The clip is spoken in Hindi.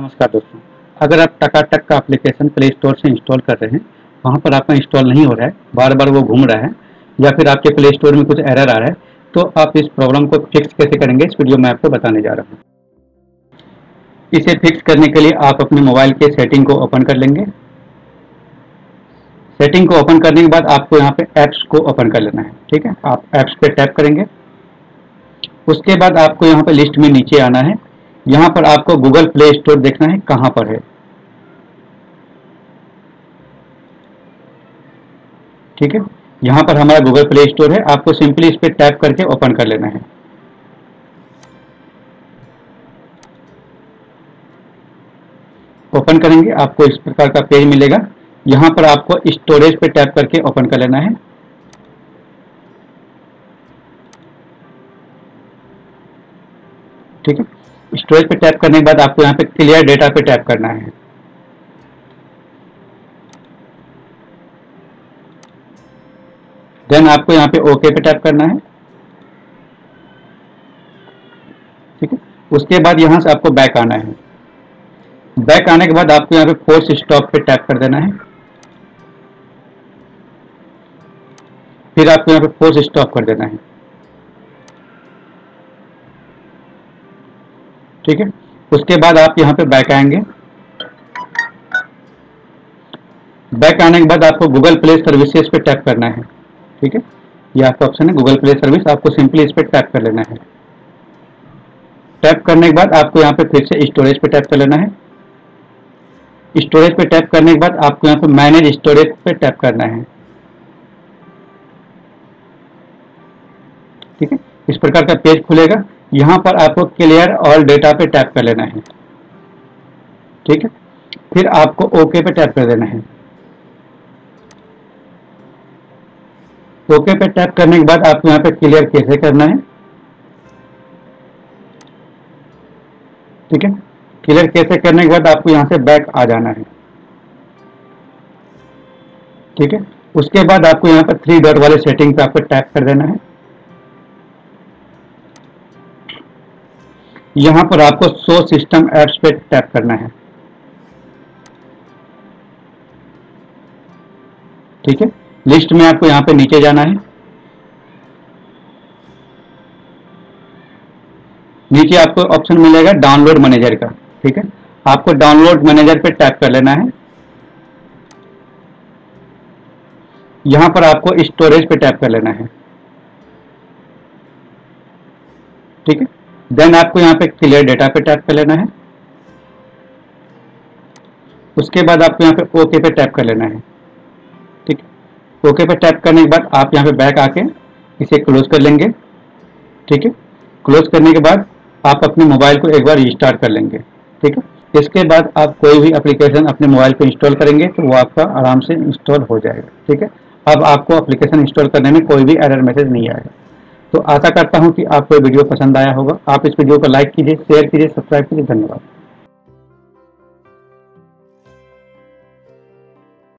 नमस्कार दोस्तों। अगर आप टकाटक का एप्लीकेशन प्ले स्टोर से इंस्टॉल कर रहे हैं, वहाँ पर आपका इंस्टॉल नहीं हो रहा है, बार बार वो घूम रहा है या फिर आपके प्ले स्टोर में कुछ एरर आ रहा है, तो आप इस प्रॉब्लम को फिक्स कैसे करेंगे इस वीडियो में आपको बताने जा रहा हूँ। इसे फिक्स करने के लिए आप अपने मोबाइल के सेटिंग को ओपन कर लेंगे। सेटिंग को ओपन करने के बाद आपको यहाँ पे ऐप्स को ओपन कर लेना है। ठीक है, आप ऐप्स पे टैप करेंगे। उसके बाद आपको यहाँ पे लिस्ट में नीचे आना है। यहाँ पर आपको गूगल प्ले स्टोर देखना है कहाँ पर है। ठीक है, यहाँ पर हमारा गूगल प्ले स्टोर है। आपको सिंपली इस पर टैप करके ओपन कर लेना है। ओपन करेंगे आपको इस प्रकार का पेज मिलेगा। यहाँ पर आपको स्टोरेज पे टैप करके ओपन कर लेना है। ठीक है, स्टोरेज पे टैप करने के बाद आपको यहाँ पे क्लियर डेटा पे टैप करना है। देन आपको यहाँ पे ओके पे टैप करना है। ठीक है, उसके बाद यहाँ से आपको बैक आना है। बैक आने के बाद आपको यहाँ पे फोर्स स्टॉप पे टैप कर देना है। फिर आपको यहाँ पे फोर्स स्टॉप कर देना है। ठीक है, उसके बाद आप यहाँ पे बैक आएंगे। बैक आने के बाद आपको गूगल प्ले सर्विसेज पे टैप करना है। ठीक है, ये आपका ऑप्शन है गूगल प्ले सर्विस। आपको सिंपली इस पर टैप कर लेना है। टैप करने के बाद आपको यहाँ पे फिर से स्टोरेज पे टैप कर लेना है। स्टोरेज पे टैप करने के बाद आपको यहाँ पे मैनेज स्टोरेज पे टैप करना है। ठीक है, इस प्रकार का पेज खुलेगा। यहाँ पर आपको क्लियर ऑल डेटा पे टैप कर लेना है। ठीक है, फिर आपको ओके पे टैप कर देना है। ओके पे टैप करने के बाद आपको यहाँ पे क्लियर कैसे करना है। ठीक है, क्लियर कैसे करने के बाद आपको यहाँ से बैक आ जाना है। ठीक है, उसके बाद आपको यहाँ पर 3 डॉट वाले सेटिंग पे आपको टैप कर देना है। यहाँ पर आपको शो सिस्टम एप्स पे टैप करना है। ठीक है, लिस्ट में आपको यहाँ पे नीचे जाना है। नीचे आपको ऑप्शन मिलेगा डाउनलोड मैनेजर का। ठीक है, आपको डाउनलोड मैनेजर पे टैप कर लेना है। यहाँ पर आपको स्टोरेज पे टैप कर लेना है। ठीक है, देन आपको यहाँ पे क्लियर डेटा पे टैप कर लेना है। उसके बाद आपको यहाँ पे ओके पे टैप कर लेना है। ठीक है, ओके पे टैप करने के बाद आप यहाँ पे बैक आके इसे क्लोज कर लेंगे। ठीक है, क्लोज करने के बाद आप अपने मोबाइल को एक बार रिस्टार्ट कर लेंगे। ठीक है, इसके बाद आप कोई भी एप्लीकेशन अपने मोबाइल पे इंस्टॉल करेंगे तो वो आपका आराम से इंस्टॉल हो जाएगा। ठीक है, अब आपको एप्लीकेशन इंस्टॉल करने में कोई भी एरर मैसेज नहीं आएगा। तो आशा करता हूं कि आपको वीडियो पसंद आया होगा। आप इस वीडियो को लाइक कीजिए, शेयर कीजिए, सब्सक्राइब कीजिए। धन्यवाद।